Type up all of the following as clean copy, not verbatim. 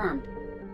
confirmed.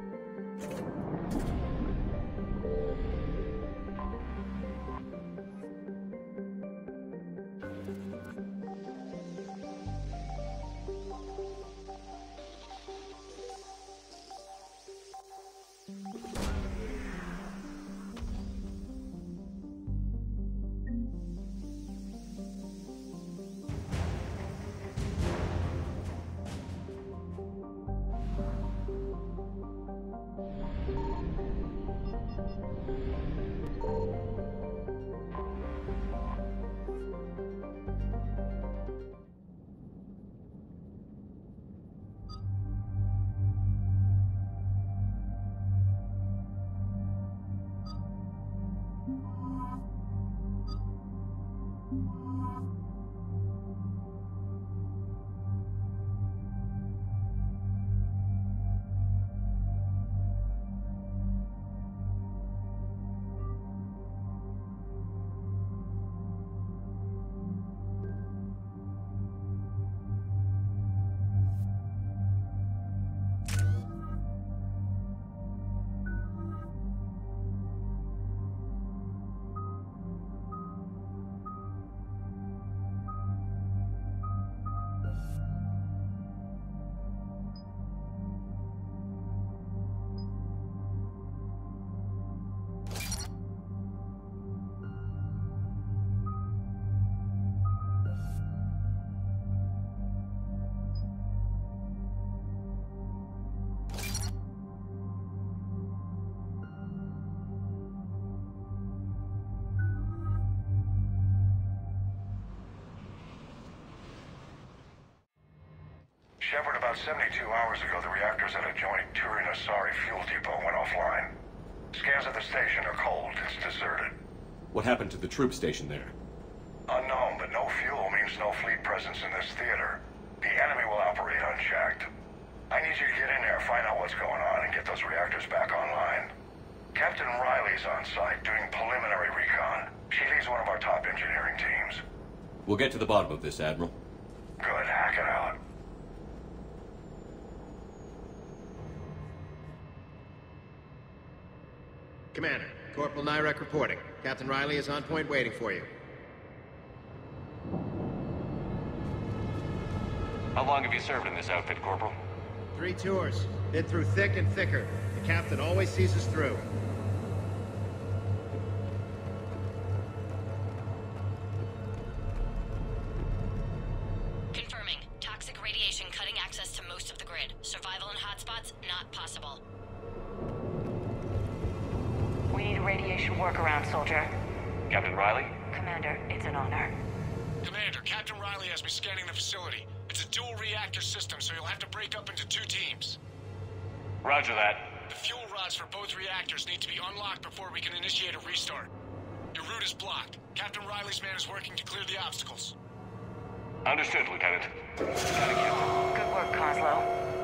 Shephard, about 72 hours ago, the reactors at adjoining Turin-Asari fuel depot went offline. Scans at the station are cold. It's deserted. What happened to the troop station there? Unknown, but no fuel means no fleet presence in this theater. The enemy will operate unchecked. I need you to get in there, find out what's going on, and get those reactors back online. Captain Riley's on site doing preliminary recon. She leads one of our top engineering teams. We'll get to the bottom of this, Admiral. Good, hack it out. Commander, Corporal Nyrek reporting. Captain Riley is on point waiting for you. How long have you served in this outfit, Corporal? 3 tours. Been through thick and thicker. The captain always sees us through. Confirming. Toxic radiation cutting access to most of the grid. Survival in hotspots, not possible. We need a radiation workaround, soldier. Captain Riley? Commander, it's an honor. Commander, Captain Riley has me scanning the facility. It's a dual reactor system, so you'll have to break up into 2 teams. Roger that. The fuel rods for both reactors need to be unlocked before we can initiate a restart. Your route is blocked. Captain Riley's man is working to clear the obstacles. Understood, Lieutenant. Good work, Coslow.